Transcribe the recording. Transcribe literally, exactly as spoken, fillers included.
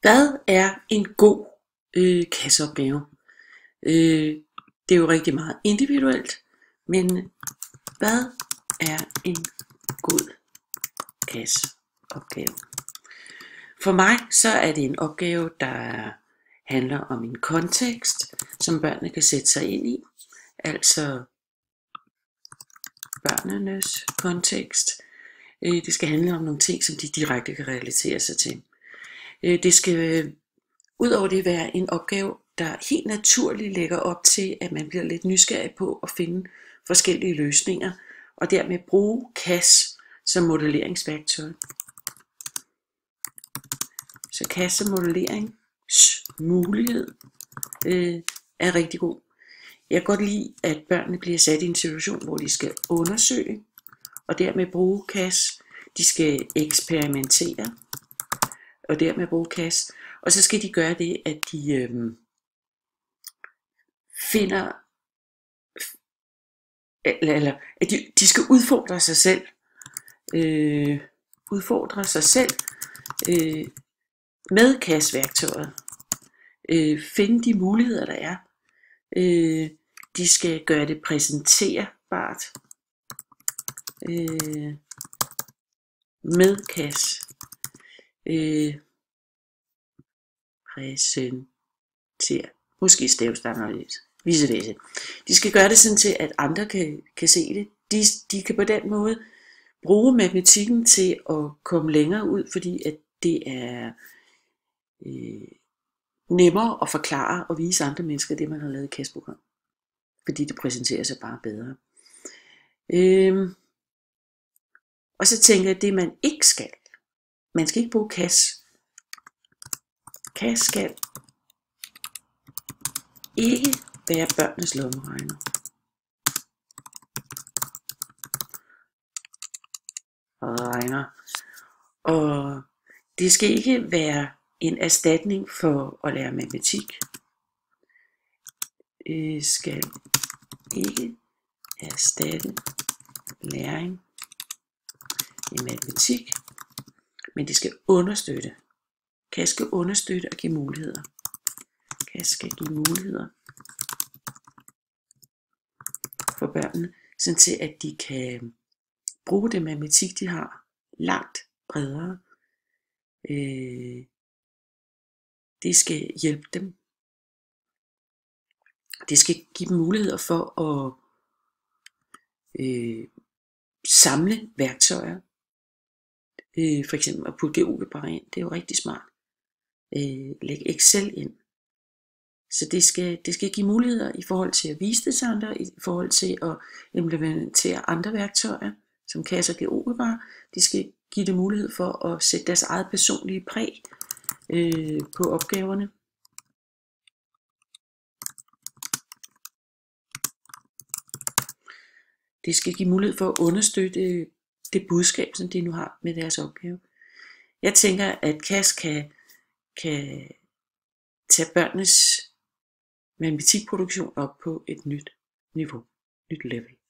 Hvad er en god øh, kasseopgave? Øh, det er jo rigtig meget individuelt, men hvad er en god kasseopgave? For mig så er det en opgave, der handler om en kontekst, som børnene kan sætte sig ind i, altså børnenes kontekst. Det skal handle om nogle ting, som de direkte kan relatere sig til. Det skal udover det være en opgave, der helt naturligt lægger op til, at man bliver lidt nysgerrig på at finde forskellige løsninger, og dermed bruge K A S som modelleringsværktøj. Så K A S som modelleringsmulighed øh, er rigtig god. Jeg kan godt lide, at børnene bliver sat i en situation, hvor de skal undersøge, og dermed bruge K A S. De skal eksperimentere, og dermed bruge K A S. Og så skal de gøre det, at de øh, finder, eller, eller at de, de skal udfordre sig selv, øh, udfordre sig selv øh, med K A S-værktøjet. Øh, finde de muligheder, der er. Øh, de skal gøre det præsenterbart øh, med K A S. Øh, præsentere. Måske staves der anderledes. Vise det. De skal gøre det sådan til, at andre kan, kan se det. De, de kan på den måde bruge matematikken til at komme længere ud, fordi at det er øh, nemmere at forklare og vise andre mennesker det, man har lavet i K A S-program. Fordi det præsenterer sig bare bedre. Øh, og så tænker jeg, at det man ikke skal. Man skal ikke bruge K A S. K A S skal ikke være børnenes lommeregner. Regner. Og det skal ikke være en erstatning for at lære matematik. Det skal ikke erstatte læring i matematik, men det skal understøtte. K A S skal understøtte og give muligheder. K A S skal give muligheder for børnene, sådan til at de kan bruge det matematik, de har, langt bredere. Øh, det skal hjælpe dem. Det skal give dem muligheder for at øh, samle værktøjer. Øh, for eksempel at putte GeoGebra ind. Det er jo rigtig smart. Øh, lægge Excel ind. Så det skal, det skal give muligheder i forhold til at vise det til andre, i forhold til at implementere andre værktøjer, som K A S og GeoGebra. De skal give det mulighed for at sætte deres eget personlige præg øh, på opgaverne. Det skal give mulighed for at understøtte det budskab, som de nu har med deres opgave. Jeg tænker, at K A S kan, kan tage børnenes matematikproduktion op på et nyt niveau, nyt level.